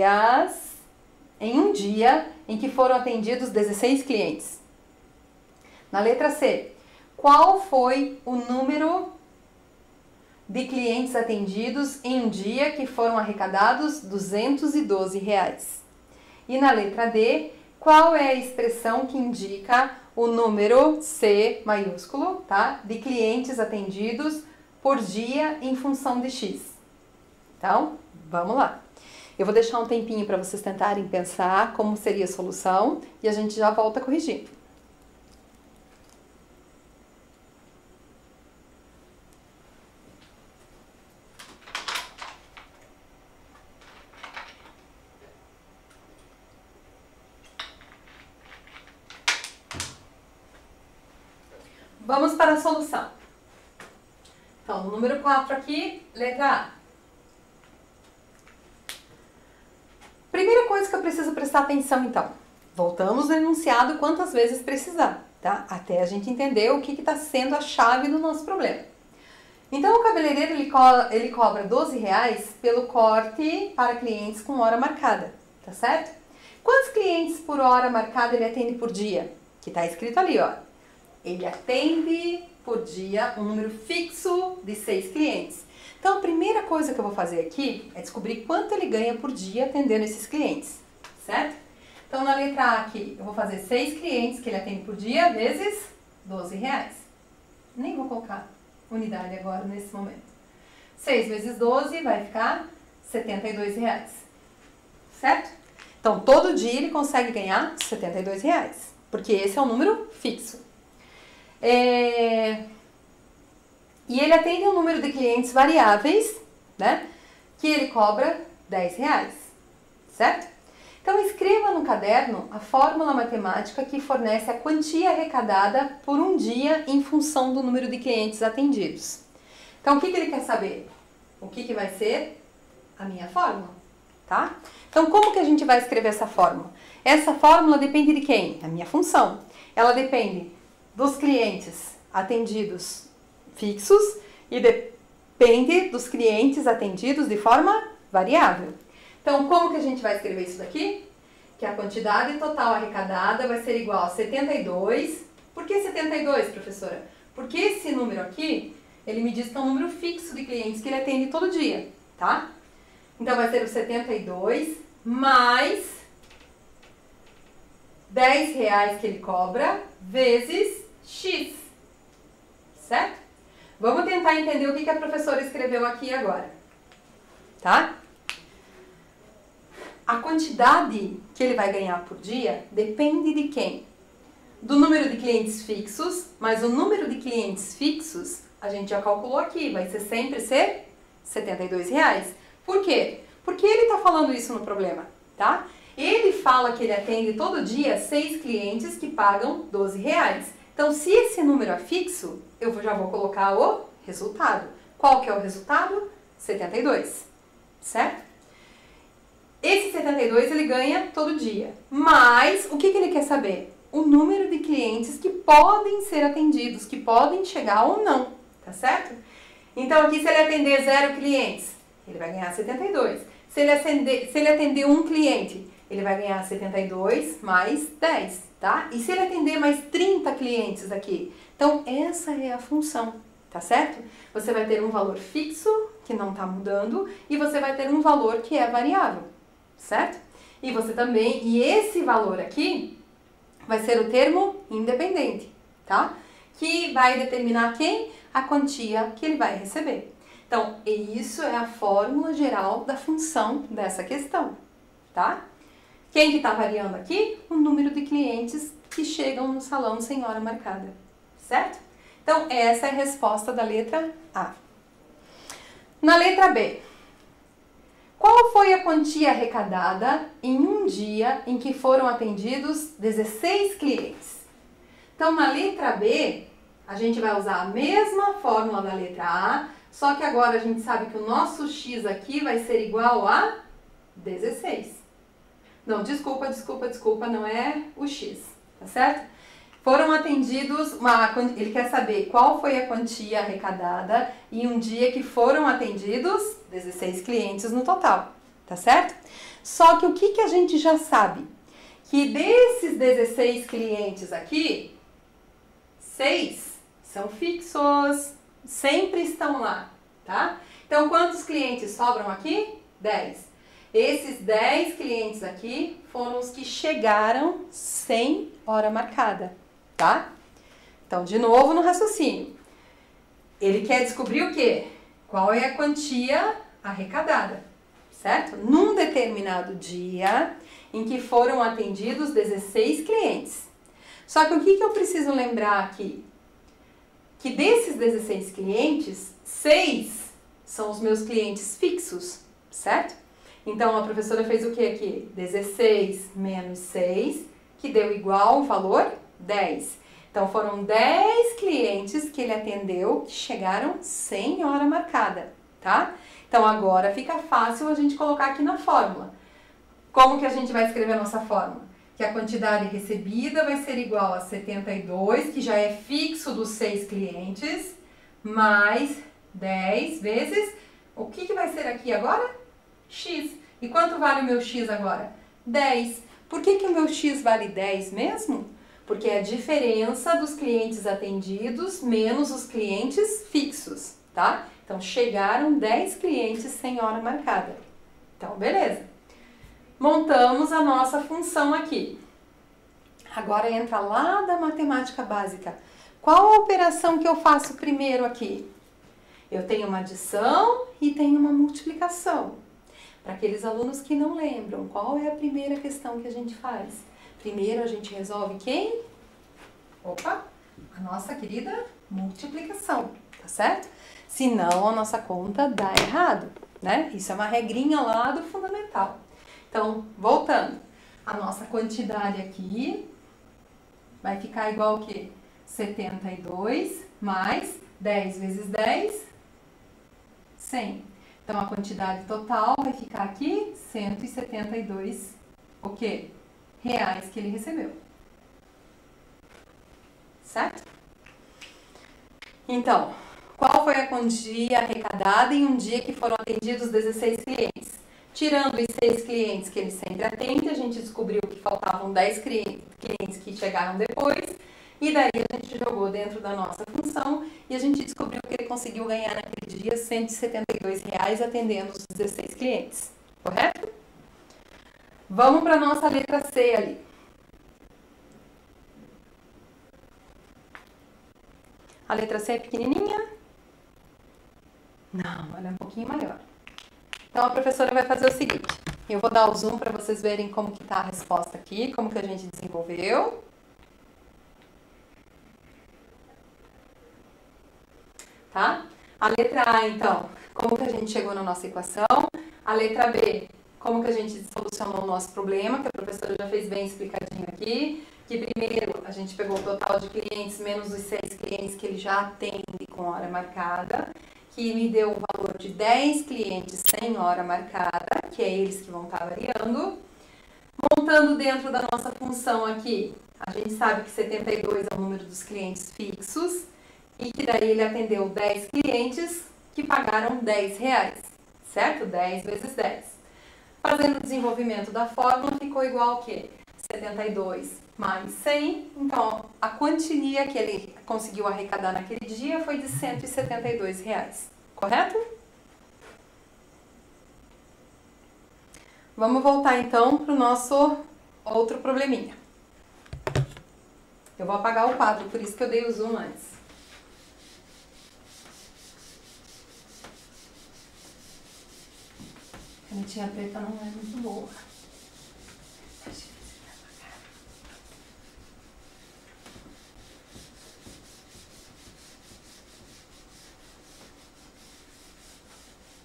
um dia em que foram atendidos 16 clientes? Na letra C, qual foi o número de clientes atendidos em um dia que foram arrecadados R$212? E na letra D, qual é a expressão que indica o número C maiúsculo, tá? De clientes atendidos por dia em função de X? Então, vamos lá. Eu vou deixar um tempinho para vocês tentarem pensar como seria a solução e a gente já volta corrigindo. Vamos para a solução. Então, no número 4 aqui, letra A. Primeira coisa que eu preciso prestar atenção, então. Voltamos no enunciado quantas vezes precisar, tá? Até a gente entender o que está sendo a chave do nosso problema. Então, o cabeleireiro, ele cobra R$12 pelo corte para clientes com hora marcada, tá certo? Quantos clientes por hora marcada ele atende por dia? Que está escrito ali, ó. Ele atende por dia um número fixo de 6 clientes. Então, a primeira coisa que eu vou fazer aqui é descobrir quanto ele ganha por dia atendendo esses clientes, certo? Então, na letra A aqui, eu vou fazer 6 clientes que ele atende por dia vezes R$12. Nem vou colocar unidade agora nesse momento. 6 vezes 12 vai ficar R$72, certo? Então, todo dia ele consegue ganhar R$72, porque esse é um número fixo. E ele atende um número de clientes variáveis, né? Que ele cobra R$10, certo? Então, escreva no caderno a fórmula matemática que fornece a quantia arrecadada por um dia em função do número de clientes atendidos. Então, o que ele quer saber? O que vai ser a minha fórmula, tá? Então, como que a gente vai escrever essa fórmula? Essa fórmula depende de quem? A minha função. Ela depende dos clientes atendidos fixos e depende dos clientes atendidos de forma variável. Então, como que a gente vai escrever isso daqui? Que a quantidade total arrecadada vai ser igual a 72. Por que 72, professora? Porque esse número aqui, ele me diz que é um número fixo de clientes que ele atende todo dia, tá? Então, vai ser o 72 mais R$10 que ele cobra vezes X, certo? Vamos tentar entender o que a professora escreveu aqui agora, tá? A quantidade que ele vai ganhar por dia depende de quem? Do número de clientes fixos, mas o número de clientes fixos a gente já calculou aqui, vai sempre ser R$72. Por quê? Porque ele está falando isso no problema, tá? Ele fala que ele atende todo dia 6 clientes que pagam R$12. Então, se esse número é fixo, eu já vou colocar o resultado. Qual que é o resultado? 72, certo? Esse 72 ele ganha todo dia. Mas, o que ele quer saber? O número de clientes que podem ser atendidos, que podem chegar ou não, tá certo? Então, aqui se ele atender 0 clientes, ele vai ganhar 72. Se ele atender um cliente, ele vai ganhar 72 mais 10, tá? E se ele atender mais 30 clientes aqui? Então, essa é a função, tá certo? Você vai ter um valor fixo, que não está mudando, e você vai ter um valor que é variável, certo? E você também, e esse valor aqui vai ser o termo independente, tá? Que vai determinar quem? A quantia que ele vai receber. Então, isso é a fórmula geral da função dessa questão, tá? Quem que está variando aqui? O número de clientes que chegam no salão sem hora marcada, certo? Então, essa é a resposta da letra A. Na letra B, qual foi a quantia arrecadada em um dia em que foram atendidos 16 clientes? Então, na letra B, a gente vai usar a mesma fórmula da letra A, só que agora a gente sabe que o nosso x aqui vai ser igual a 16. Não, desculpa, não é o x, tá certo? Foram atendidos, ele quer saber qual foi a quantia arrecadada em um dia que foram atendidos 16 clientes no total, tá certo? Só que o que a gente já sabe? Que desses 16 clientes aqui, 6 são fixos, sempre estão lá, tá? Então, quantos clientes sobram aqui? 10. Esses 10 clientes aqui foram os que chegaram sem hora marcada, tá? Então, de novo no raciocínio. Ele quer descobrir o quê? Qual é a quantia arrecadada, certo? Num determinado dia em que foram atendidos 16 clientes. Só que o que eu preciso lembrar aqui? Que desses 16 clientes, 6 são os meus clientes fixos, certo? Então, a professora fez o que aqui? 16 menos 6, que deu igual o valor 10. Então, foram 10 clientes que ele atendeu que chegaram sem hora marcada, tá? Então, agora fica fácil a gente colocar aqui na fórmula. Como que a gente vai escrever a nossa fórmula? Que a quantidade recebida vai ser igual a 72, que já é fixo dos 6 clientes, mais 10 vezes, o que vai ser aqui agora? X. E quanto vale o meu X agora? 10. Por que o meu X vale 10 mesmo? Porque é a diferença dos clientes atendidos menos os clientes fixos, tá? Então, chegaram 10 clientes sem hora marcada. Então, beleza. Montamos a nossa função aqui. Agora entra lá da matemática básica. Qual a operação que eu faço primeiro aqui? Eu tenho uma adição e tenho uma multiplicação. Para aqueles alunos que não lembram, qual é a primeira questão que a gente faz? Primeiro a gente resolve quem? Opa, a nossa querida multiplicação, tá certo? Senão a nossa conta dá errado, né? Isso é uma regrinha lá do fundamental. Então, voltando, a nossa quantidade aqui vai ficar igual o quê? 72 mais 10 vezes 10, 100. Então, a quantidade total vai ficar aqui 172, o quê? Reais que ele recebeu. Certo? Então, qual foi a quantia arrecadada em um dia que foram atendidos 16 clientes? Tirando os 6 clientes que ele sempre atende, a gente descobriu que faltavam 10 clientes que chegaram depois, e daí a gente jogou dentro da nossa função e a gente descobriu que ele conseguiu ganhar naquele dia R$ 172 atendendo os 16 clientes, correto? Vamos para a nossa letra C ali. A letra C é pequenininha? Não, ela é um pouquinho maior. Então, a professora vai fazer o seguinte. Eu vou dar o zoom para vocês verem como que está a resposta aqui, como que a gente desenvolveu. Tá? A letra A, então, como que a gente chegou na nossa equação. A letra B, como que a gente solucionou o nosso problema, que a professora já fez bem explicadinho aqui. Que primeiro a gente pegou o total de clientes menos os 6 clientes que ele já atende com hora marcada, que me deu o valor de 10 clientes sem hora marcada, que é eles que vão estar variando. Montando dentro da nossa função aqui, a gente sabe que 72 é o número dos clientes fixos, e que daí ele atendeu 10 clientes que pagaram R$10, certo? 10 vezes 10. Fazendo o desenvolvimento da fórmula, ficou igual ao quê? 72 mais 100, então a quantia que ele conseguiu arrecadar naquele dia foi de R$172, correto? Vamos voltar então para o nosso outro probleminha. Eu vou apagar o quadro, por isso que eu dei o zoom antes. A canetinha preta não é muito boa.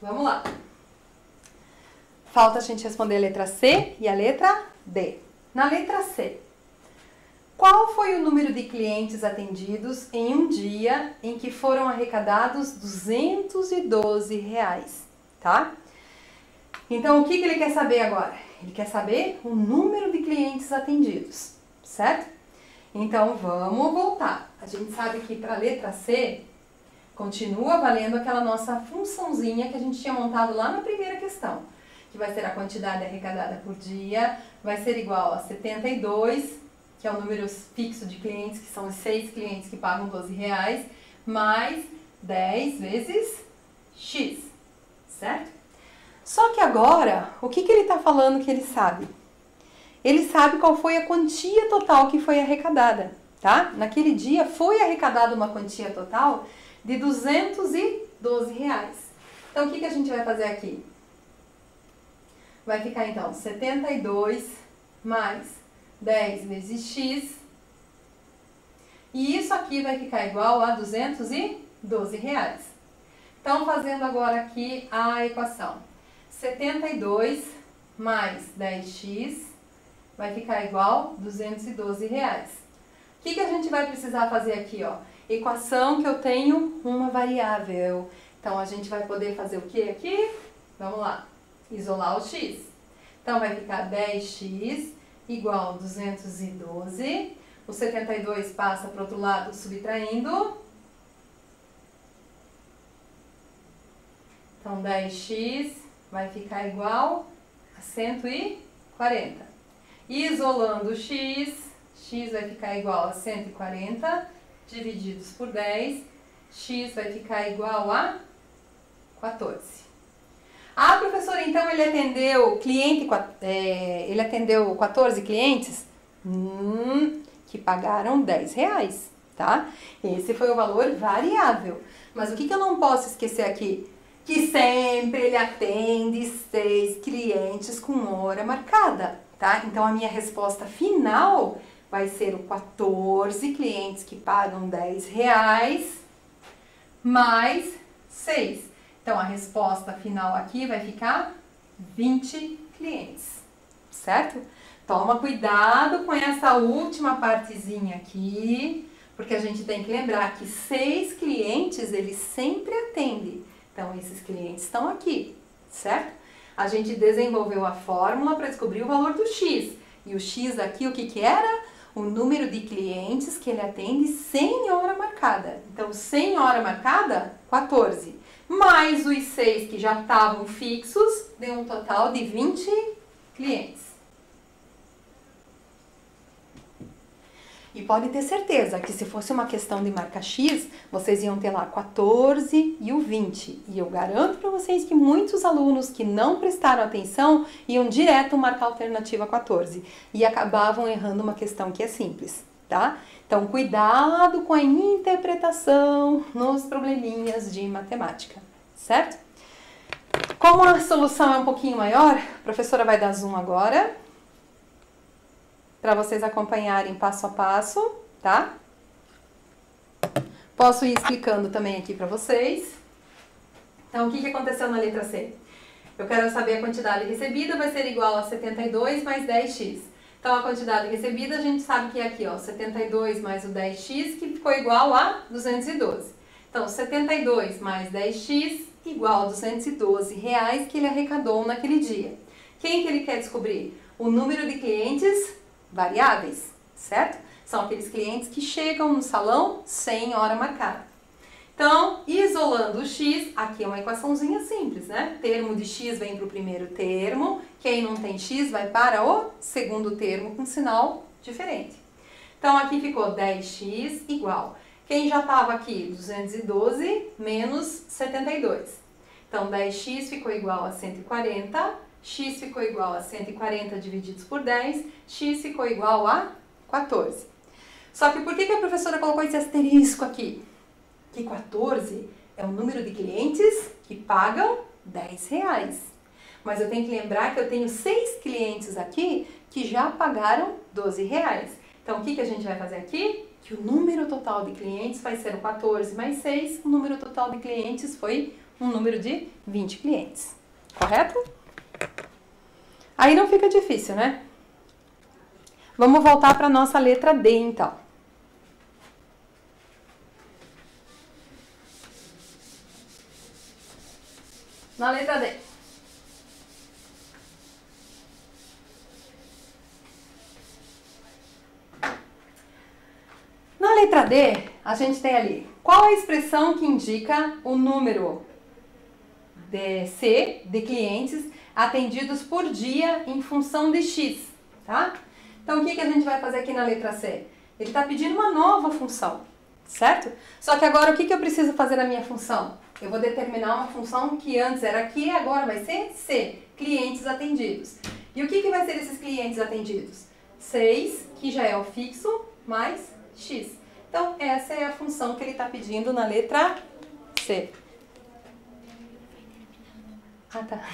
Vamos lá. Falta a gente responder a letra C e a letra D. Na letra C, qual foi o número de clientes atendidos em um dia em que foram arrecadados R$212, tá? Então, o que ele quer saber agora? Ele quer saber o número de clientes atendidos, certo? Então, vamos voltar. A gente sabe que para a letra C, continua valendo aquela nossa funçãozinha que a gente tinha montado lá na primeira questão, que vai ser a quantidade arrecadada por dia, vai ser igual a 72, que é o número fixo de clientes, que são os 6 clientes que pagam R$12, mais 10 vezes X, certo? Só que agora, o que ele está falando que ele sabe? Ele sabe qual foi a quantia total que foi arrecadada, tá? Naquele dia foi arrecadada uma quantia total de R$212. Então, o que a gente vai fazer aqui? Vai ficar, então, 72 mais 10 vezes X. E isso aqui vai ficar igual a R$212. Então, fazendo agora aqui a equação. 72 mais 10x vai ficar igual a R$212. O que a gente vai precisar fazer aqui, ó? Equação que eu tenho uma variável. Então, a gente vai poder fazer o que aqui? Vamos lá. Isolar o x. Então, vai ficar 10x igual a 212. O 72 passa para o outro lado subtraindo. Então, 10x vai ficar igual a 140. Isolando o x, x vai ficar igual a 140 divididos por 10. X vai ficar igual a 14. Ah, professora, então ele atendeu ele atendeu 14 clientes que pagaram R$10, tá? Esse foi o valor variável. Mas o que eu não posso esquecer aqui? Que sempre ele atende 6 clientes com hora marcada, tá? Então a minha resposta final vai ser o 14 clientes que pagam R$10 mais 6. Então, a resposta final aqui vai ficar 20 clientes, certo? Toma cuidado com essa última partezinha aqui, porque a gente tem que lembrar que 6 clientes ele sempre atende. Então, esses clientes estão aqui, certo? A gente desenvolveu a fórmula para descobrir o valor do X. E o X aqui, o que que era? O número de clientes que ele atende sem hora marcada. Então, sem hora marcada, 14. Mais os 6 que já estavam fixos, deu um total de 20 clientes. E pode ter certeza que se fosse uma questão de marca X, vocês iam ter lá 14 e o 20. E eu garanto para vocês que muitos alunos que não prestaram atenção iam direto marcar a alternativa 14. E acabavam errando uma questão que é simples, tá? Então, cuidado com a interpretação nos probleminhas de matemática, certo? Como a solução é um pouquinho maior, a professora vai dar zoom agora, para vocês acompanharem passo a passo, tá? Posso ir explicando também aqui para vocês. Então, o que aconteceu na letra C? Eu quero saber a quantidade recebida, vai ser igual a 72 mais 10x. Então, a quantidade recebida, a gente sabe que é aqui, ó, 72 mais o 10x, que ficou igual a 212. Então, 72 mais 10x igual a R$212 que ele arrecadou naquele dia. Quem que ele quer descobrir? O número de clientes variáveis, certo? São aqueles clientes que chegam no salão sem hora marcada. Então, isolando o x, aqui é uma equaçãozinha simples, né? Termo de x vem para o primeiro termo, quem não tem x vai para o segundo termo com sinal diferente. Então, aqui ficou 10x igual. Quem já estava aqui? 212 menos 72. Então, 10x ficou igual a 140, x ficou igual a 140 divididos por 10, x ficou igual a 14. Só que por que a professora colocou esse asterisco aqui? Que 14 é o número de clientes que pagam R$10. Mas eu tenho que lembrar que eu tenho 6 clientes aqui que já pagaram R$12. Então, o que a gente vai fazer aqui? que o número total de clientes vai ser o 14 mais 6, o número total de clientes foi um número de 20 clientes. Correto? Aí não fica difícil, né? Vamos voltar para a nossa letra D, então. Na letra D. Na letra D, a gente tem ali, qual a expressão que indica o número de clientes atendidos por dia em função de X, tá? Então, o que a gente vai fazer aqui na letra C? Ele está pedindo uma nova função, certo? Só que agora, o que eu preciso fazer na minha função? Eu vou determinar uma função que antes era Q, agora vai ser C, clientes atendidos. E o que vai ser esses clientes atendidos? 6, que já é o fixo, mais X. Então, essa é a função que ele está pedindo na letra C. Ah, tá.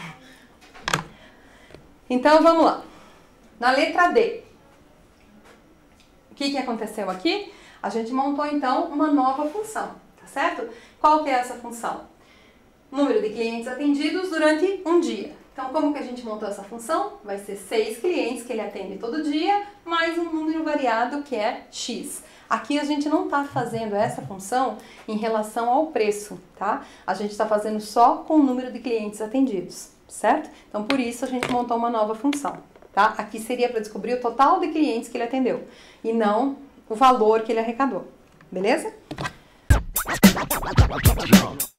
Então, vamos lá. Na letra D. O que aconteceu aqui? A gente montou, então, uma nova função, tá certo? Qual que é essa função? Número de clientes atendidos durante um dia. Então, como que a gente montou essa função? Vai ser 6 clientes que ele atende todo dia, mais um número variado que é X. Aqui a gente não está fazendo essa função em relação ao preço, tá? A gente está fazendo só com o número de clientes atendidos, certo? Então, por isso, a gente montou uma nova função, tá? Aqui seria para descobrir o total de clientes que ele atendeu e não o valor que ele arrecadou, beleza?